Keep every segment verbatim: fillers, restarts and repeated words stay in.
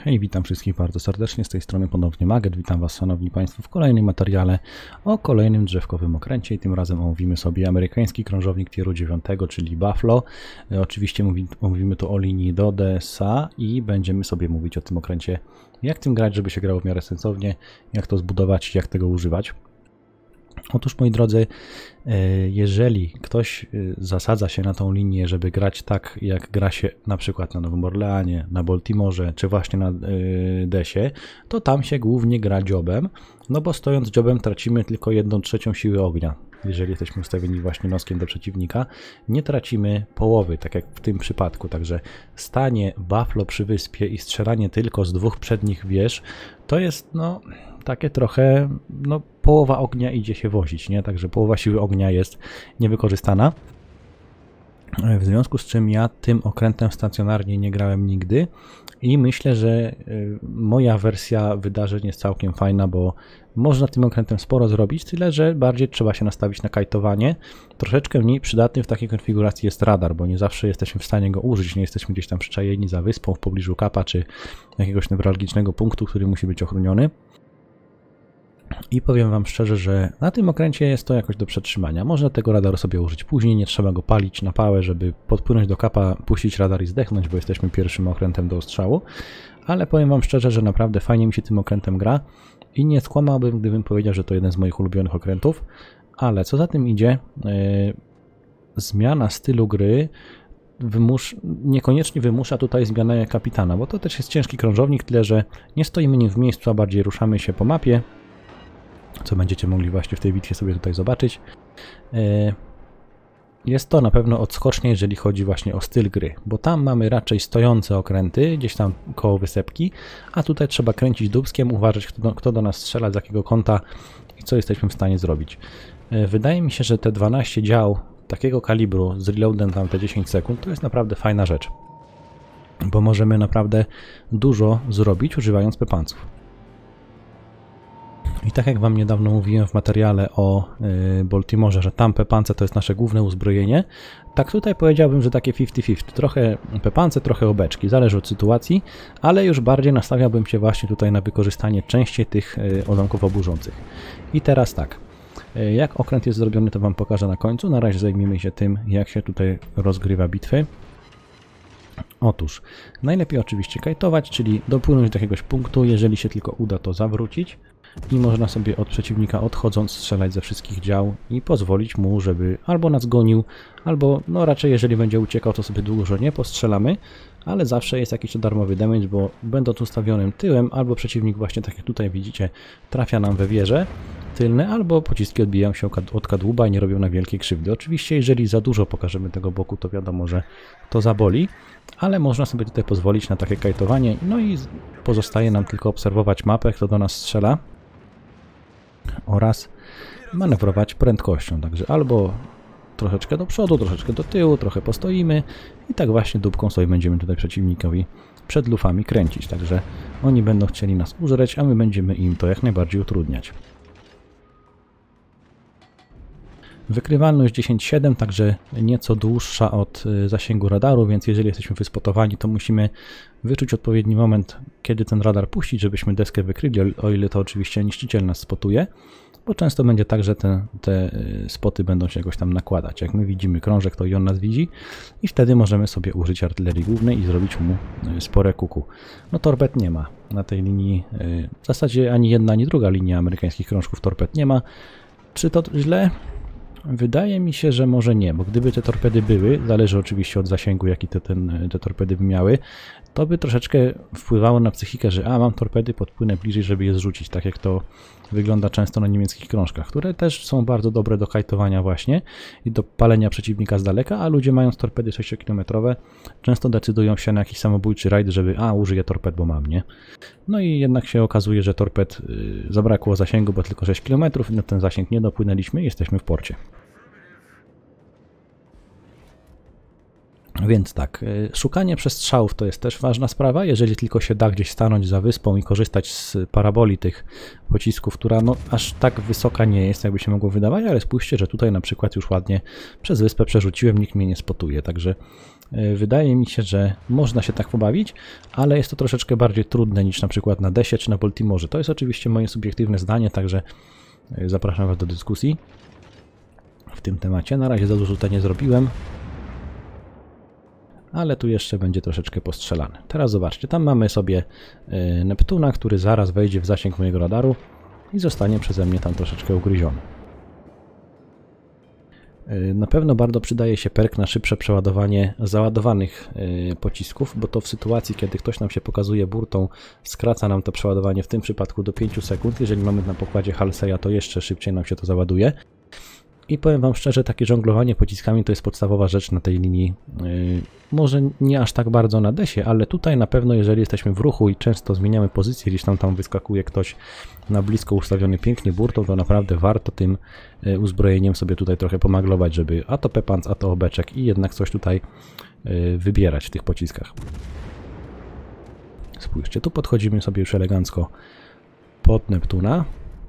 Hej, witam wszystkich bardzo serdecznie, z tej strony ponownie Maget, witam Was szanowni Państwo w kolejnym materiale o kolejnym drzewkowym okręcie i tym razem omówimy sobie amerykański krążownik tieru dziewiątego, czyli Buffalo. Oczywiście mówi, mówimy tu o linii do D S A i będziemy sobie mówić o tym okręcie, jak tym grać, żeby się grało w miarę sensownie, jak to zbudować, jak tego używać. Otóż, moi drodzy, jeżeli ktoś zasadza się na tą linię, żeby grać tak, jak gra się na przykład na Nowym Orleanie, na Baltimorze, czy właśnie na Desie, to tam się głównie gra dziobem, no bo stojąc dziobem tracimy tylko jedną trzecią siły ognia. Jeżeli jesteśmy ustawieni właśnie noskiem do przeciwnika, nie tracimy połowy, tak jak w tym przypadku. Także stanie Buffalo przy wyspie i strzelanie tylko z dwóch przednich wież, to jest no takie trochę, no połowa ognia idzie się wozić, nie? Także połowa siły ognia jest niewykorzystana. W związku z czym ja tym okrętem stacjonarnie nie grałem nigdy i myślę, że moja wersja wydarzeń jest całkiem fajna, bo można tym okrętem sporo zrobić, tyle że bardziej trzeba się nastawić na kajtowanie. Troszeczkę mniej przydatny w takiej konfiguracji jest radar, bo nie zawsze jesteśmy w stanie go użyć, nie jesteśmy gdzieś tam przyczajeni za wyspą w pobliżu kapa czy jakiegoś newralgicznego punktu, który musi być ochroniony. I powiem Wam szczerze, że na tym okręcie jest to jakoś do przetrzymania. Można tego radaru sobie użyć później, nie trzeba go palić na pałę, żeby podpłynąć do kapa, puścić radar i zdechnąć, bo jesteśmy pierwszym okrętem do ostrzału. Ale powiem Wam szczerze, że naprawdę fajnie mi się tym okrętem gra i nie skłamałbym, gdybym powiedział, że to jeden z moich ulubionych okrętów. Ale co za tym idzie, yy, zmiana stylu gry Wymusz, niekoniecznie wymusza tutaj zmianę kapitana, bo to też jest ciężki krążownik, tyle że nie stoimy nim w miejscu, a bardziej ruszamy się po mapie, co będziecie mogli właśnie w tej bitwie sobie tutaj zobaczyć. Jest to na pewno odskocznie, jeżeli chodzi właśnie o styl gry, bo tam mamy raczej stojące okręty, gdzieś tam koło wysepki, a tutaj trzeba kręcić dubskiem, uważać kto do, kto do nas strzela, z jakiego kąta i co jesteśmy w stanie zrobić. Wydaje mi się, że te dwanaście dział takiego kalibru z reloadem tam te dziesięć sekund to jest naprawdę fajna rzecz, bo możemy naprawdę dużo zrobić używając pepanców. I tak jak Wam niedawno mówiłem w materiale o y, Baltimorze, że tam pepance to jest nasze główne uzbrojenie, tak tutaj powiedziałbym, że takie pięćdziesiąt pięćdziesiąt. Trochę pepance, trochę obeczki, zależy od sytuacji, ale już bardziej nastawiałbym się właśnie tutaj na wykorzystanie częściej tych y, odłamków oburzących. I teraz tak, y, jak okręt jest zrobiony, to Wam pokażę na końcu. Na razie zajmijmy się tym, jak się tutaj rozgrywa bitwy. Otóż, najlepiej oczywiście kajtować, czyli dopłynąć do jakiegoś punktu, jeżeli się tylko uda, to zawrócić. I można sobie od przeciwnika odchodząc strzelać ze wszystkich dział i pozwolić mu, żeby albo nas gonił, albo no raczej jeżeli będzie uciekał, to sobie dużo nie postrzelamy, ale zawsze jest jakiś darmowy damage, bo będąc ustawionym tyłem, albo przeciwnik właśnie tak jak tutaj widzicie trafia nam we wieże tylne, albo pociski odbijają się od kadłuba i nie robią na wielkiej krzywdy. Oczywiście jeżeli za dużo pokażemy tego boku, to wiadomo, że to zaboli, ale można sobie tutaj pozwolić na takie kajtowanie, no i pozostaje nam tylko obserwować mapę, kto do nas strzela, oraz manewrować prędkością, także albo troszeczkę do przodu, troszeczkę do tyłu, trochę postoimy i tak właśnie dupką sobie będziemy tutaj przeciwnikowi przed lufami kręcić, także oni będą chcieli nas użreć, a my będziemy im to jak najbardziej utrudniać. Wykrywalność dziesięć siedem, także nieco dłuższa od zasięgu radaru, więc jeżeli jesteśmy wyspotowani, to musimy wyczuć odpowiedni moment, kiedy ten radar puścić, żebyśmy deskę wykryli, o ile to oczywiście niszczyciel nas spotuje, bo często będzie tak, że te, te spoty będą się jakoś tam nakładać. Jak my widzimy krążek, to i on nas widzi i wtedy możemy sobie użyć artylerii głównej i zrobić mu spore kuku. No torped nie ma na tej linii, w zasadzie ani jedna, ani druga linia amerykańskich krążków torped nie ma. Czy to źle? Wydaje mi się, że może nie, bo gdyby te torpedy były, zależy oczywiście od zasięgu, jaki te, ten, te torpedy by miały, to by troszeczkę wpływało na psychikę, że a, mam torpedy, podpłynę bliżej, żeby je zrzucić, tak jak to wygląda często na niemieckich krążkach, które też są bardzo dobre do kajtowania właśnie i do palenia przeciwnika z daleka, a ludzie mając torpedy sześciokilometrowe często decydują się na jakiś samobójczy rajd, żeby a, użyję torped, bo mam, nie? No i jednak się okazuje, że torped yy, zabrakło zasięgu, bo tylko sześć kilometrów i na ten zasięg nie dopłynęliśmy i jesteśmy w porcie. Więc tak, szukanie przestrzałów to jest też ważna sprawa, jeżeli tylko się da gdzieś stanąć za wyspą i korzystać z paraboli tych pocisków, która no aż tak wysoka nie jest, jakby się mogło wydawać, ale spójrzcie, że tutaj na przykład już ładnie przez wyspę przerzuciłem, nikt mnie nie spotuje, także wydaje mi się, że można się tak pobawić, ale jest to troszeczkę bardziej trudne niż na przykład na Desie czy na Baltimorze. To jest oczywiście moje subiektywne zdanie, także zapraszam Was do dyskusji w tym temacie. Na razie za dużo tutaj nie zrobiłem, ale tu jeszcze będzie troszeczkę postrzelany. Teraz zobaczcie, tam mamy sobie Neptuna, który zaraz wejdzie w zasięg mojego radaru i zostanie przeze mnie tam troszeczkę ugryziony. Na pewno bardzo przydaje się perk na szybsze przeładowanie załadowanych pocisków, bo to w sytuacji, kiedy ktoś nam się pokazuje burtą, skraca nam to przeładowanie w tym przypadku do pięciu sekund. Jeżeli mamy na pokładzie Halseya, to jeszcze szybciej nam się to załaduje. I powiem Wam szczerze, takie żonglowanie pociskami to jest podstawowa rzecz na tej linii. Yy, może nie aż tak bardzo na desie, ale tutaj na pewno, jeżeli jesteśmy w ruchu i często zmieniamy pozycję, gdzieś tam, tam wyskakuje ktoś na blisko ustawiony pięknie burtą, to naprawdę warto tym yy, uzbrojeniem sobie tutaj trochę pomaglować, żeby a to pepans, a to obeczek i jednak coś tutaj yy, wybierać w tych pociskach. Spójrzcie, tu podchodzimy sobie już elegancko pod Neptuna.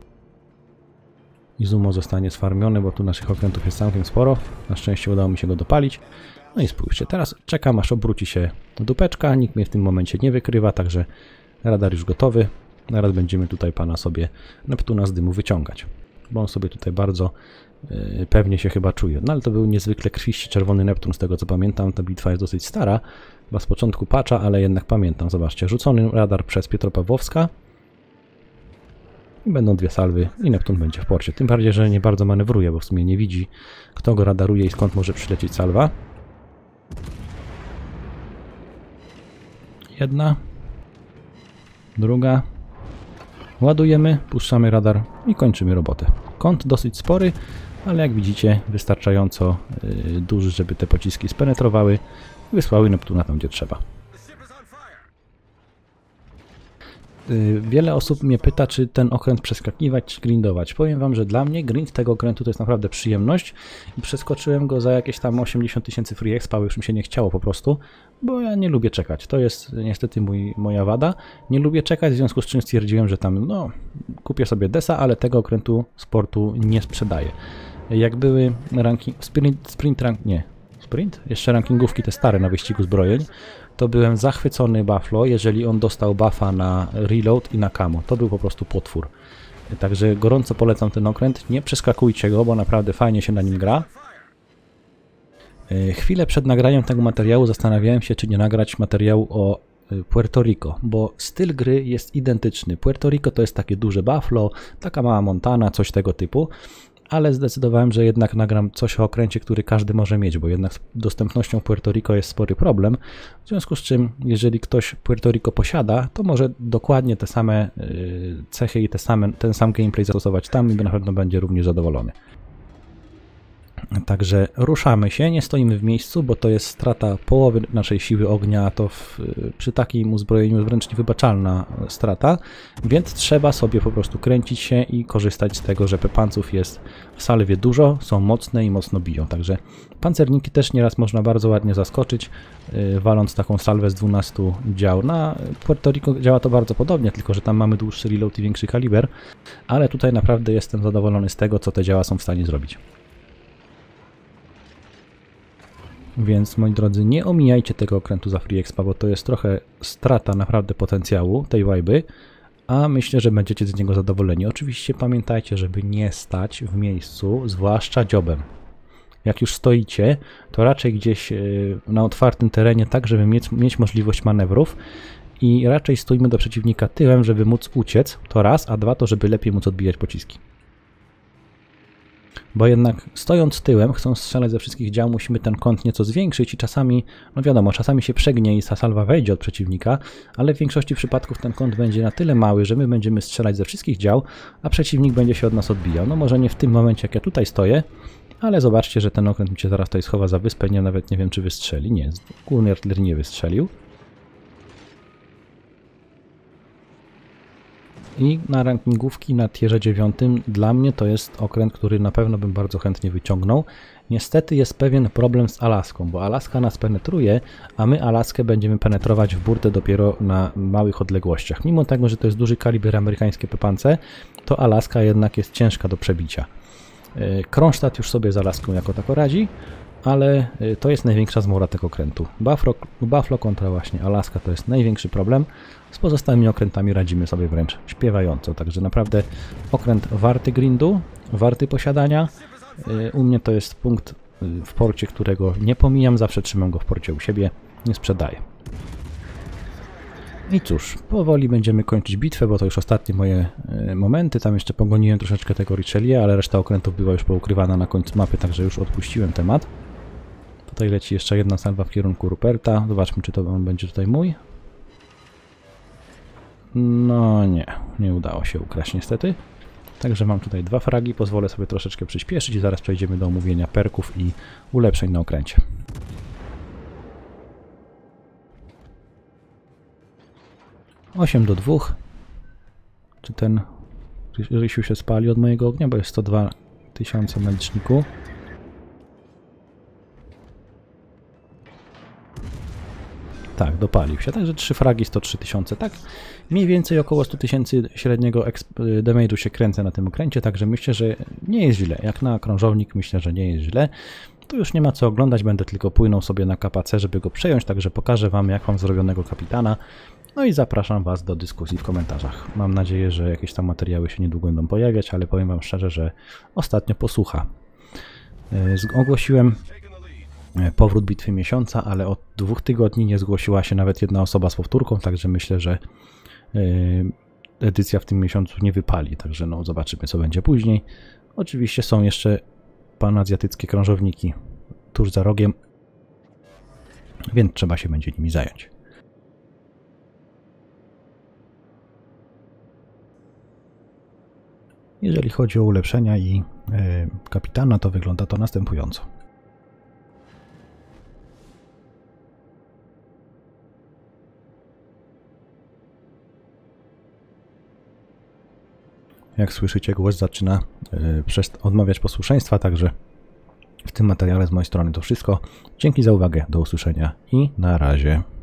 Izumo zostanie sfarmiony, bo tu naszych okrętów jest całkiem sporo. Na szczęście udało mi się go dopalić. No i spójrzcie, teraz czekam, aż obróci się dupeczka. Nikt mnie w tym momencie nie wykrywa, także radar już gotowy. Zaraz będziemy tutaj pana sobie Neptuna z dymu wyciągać, bo on sobie tutaj bardzo yy, pewnie się chyba czuje. No ale to był niezwykle krwiści czerwony Neptun, z tego co pamiętam. Ta bitwa jest dosyć stara, chyba z początku patcha, ale jednak pamiętam. Zobaczcie, rzucony radar przez Pietropawłowska. I będą dwie salwy i Neptun będzie w porcie. Tym bardziej, że nie bardzo manewruje, bo w sumie nie widzi, kto go radaruje i skąd może przylecieć salwa. Jedna. Druga. Ładujemy, puszczamy radar i kończymy robotę. Kąt dosyć spory, ale jak widzicie wystarczająco yy, duży, żeby te pociski spenetrowały i wysłały Neptuna tam, gdzie trzeba. Wiele osób mnie pyta, czy ten okręt przeskakiwać, czy grindować. Powiem Wam, że dla mnie grind tego okrętu to jest naprawdę przyjemność i przeskoczyłem go za jakieś tam osiemdziesiąt tysięcy free expa, bo już mi się nie chciało po prostu, bo ja nie lubię czekać. To jest niestety mój, moja wada. Nie lubię czekać, w związku z czym stwierdziłem, że tam no kupię sobie desa, ale tego okrętu sportu nie sprzedaję. Jak były ranking, sprint, sprint rank, nie, sprint? Jeszcze rankingówki te stare na wyścigu zbrojeń, to byłem zachwycony Buffalo, jeżeli on dostał buffa na reload i na camo. To był po prostu potwór. Także gorąco polecam ten okręt. Nie przeskakujcie go, bo naprawdę fajnie się na nim gra. Chwilę przed nagraniem tego materiału zastanawiałem się, czy nie nagrać materiału o Puerto Rico, bo styl gry jest identyczny. Puerto Rico to jest takie duże Buffalo, taka mała Montana, coś tego typu. Ale zdecydowałem, że jednak nagram coś o okręcie, który każdy może mieć, bo jednak z dostępnością Puerto Rico jest spory problem. W związku z czym, jeżeli ktoś Puerto Rico posiada, to może dokładnie te same cechy i te same, ten sam gameplay zastosować tam i na pewno będzie również zadowolony. Także ruszamy się, nie stoimy w miejscu, bo to jest strata połowy naszej siły ognia, a to w, przy takim uzbrojeniu wręcz niewybaczalna strata, więc trzeba sobie po prostu kręcić się i korzystać z tego, że pepanców jest w salwie dużo, są mocne i mocno biją. Także pancerniki też nieraz można bardzo ładnie zaskoczyć, yy, waląc taką salwę z dwunastu dział. Na Puerto Rico działa to bardzo podobnie, tylko że tam mamy dłuższy reload i większy kaliber, ale tutaj naprawdę jestem zadowolony z tego, co te działa są w stanie zrobić. Więc moi drodzy, nie omijajcie tego okrętu za free expa, bo to jest trochę strata naprawdę potencjału tej wajby, a myślę, że będziecie z niego zadowoleni. Oczywiście pamiętajcie, żeby nie stać w miejscu, zwłaszcza dziobem. Jak już stoicie, to raczej gdzieś na otwartym terenie, tak żeby mieć, mieć możliwość manewrów i raczej stójmy do przeciwnika tyłem, żeby móc uciec, to raz, a dwa to, żeby lepiej móc odbijać pociski. Bo jednak stojąc tyłem, chcąc strzelać ze wszystkich dział, musimy ten kąt nieco zwiększyć i czasami, no wiadomo, czasami się przegnie i ta salwa wejdzie od przeciwnika, ale w większości przypadków ten kąt będzie na tyle mały, że my będziemy strzelać ze wszystkich dział, a przeciwnik będzie się od nas odbijał. No może nie w tym momencie, jak ja tutaj stoję, ale zobaczcie, że ten okręt mi się zaraz tutaj schowa za wyspę, nie, nawet nie wiem, czy wystrzeli. Nie, główny artylerii nie wystrzelił. I na rankingówki na tierze dziewiątym dla mnie to jest okręt, który na pewno bym bardzo chętnie wyciągnął. Niestety jest pewien problem z Alaską, bo Alaska nas penetruje, a my Alaskę będziemy penetrować w burtę dopiero na małych odległościach. Mimo tego, że to jest duży kaliber amerykańskie P-Pance, to Alaska jednak jest ciężka do przebicia. Kronstadt już sobie z Alaską jako tako radzi, ale to jest największa zmora tego okrętu. Buffalo, Buffalo kontra właśnie Alaska to jest największy problem. Z pozostałymi okrętami radzimy sobie wręcz śpiewająco, także naprawdę okręt warty grindu, warty posiadania. U mnie to jest punkt w porcie, którego nie pomijam, zawsze trzymam go w porcie u siebie, nie sprzedaję. I cóż, powoli będziemy kończyć bitwę, bo to już ostatnie moje momenty. Tam jeszcze pogoniłem troszeczkę tego Richelieu, ale reszta okrętów była już poukrywana na końcu mapy, także już odpuściłem temat. Tutaj leci jeszcze jedna salwa w kierunku Ruperta. Zobaczmy, czy to on będzie tutaj mój. No nie, nie udało się ukraść niestety. Także mam tutaj dwa fragi, pozwolę sobie troszeczkę przyspieszyć i zaraz przejdziemy do omówienia perków i ulepszeń na okręcie. osiem do dwóch. Czy ten Rysiu się spali od mojego ognia, bo jest sto dwa tysiące na liczniku. Tak, dopalił się, także trzy fragi, sto trzy tysiące, tak? Mniej więcej około sto tysięcy średniego damage'u się kręcę na tym okręcie, także myślę, że nie jest źle. Jak na krążownik myślę, że nie jest źle. Tu już nie ma co oglądać, będę tylko płynął sobie na K P C, żeby go przejąć, także pokażę Wam, jak mam zrobionego kapitana. No i zapraszam Was do dyskusji w komentarzach. Mam nadzieję, że jakieś tam materiały się niedługo będą pojawiać, ale powiem Wam szczerze, że ostatnio posłucha. Ogłosiłem powrót bitwy miesiąca, ale od dwóch tygodni nie zgłosiła się nawet jedna osoba z powtórką, także myślę, że edycja w tym miesiącu nie wypali, także no zobaczymy, co będzie później. Oczywiście są jeszcze panazjatyckie krążowniki tuż za rogiem, więc trzeba się będzie nimi zająć. Jeżeli chodzi o ulepszenia i kapitana, to wygląda to następująco. Jak słyszycie, głos zaczyna odmawiać posłuszeństwa, także w tym materiale z mojej strony to wszystko. Dzięki za uwagę, do usłyszenia i na razie.